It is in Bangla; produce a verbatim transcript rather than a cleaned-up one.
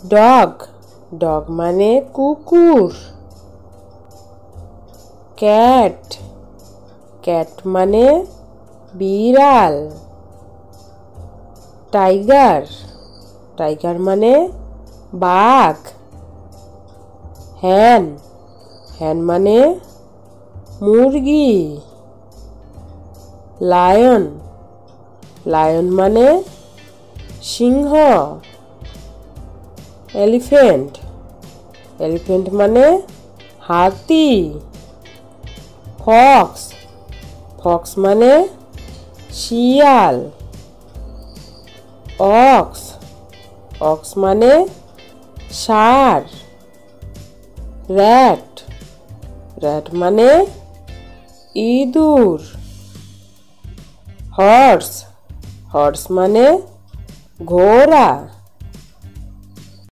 ডগ ডগ মানে কুকুর। ক্যাট ক্যাট মানে বিড়াল। টাইগার টাইগার মানে বাঘ। হ্যান হ্যান মানে মুরগি। লায়ন লায়ন মানে সিংহ। এলিফ্যান্ট এলিফ্যান্ট মানে হাতি। ফক্স ফক্স মানে শিয়াল। অক্স অক্স মানে ষাঁড়। র্যাট র্যাট মানে ইঁদুর। হর্স হর্স মানে ঘোড়া।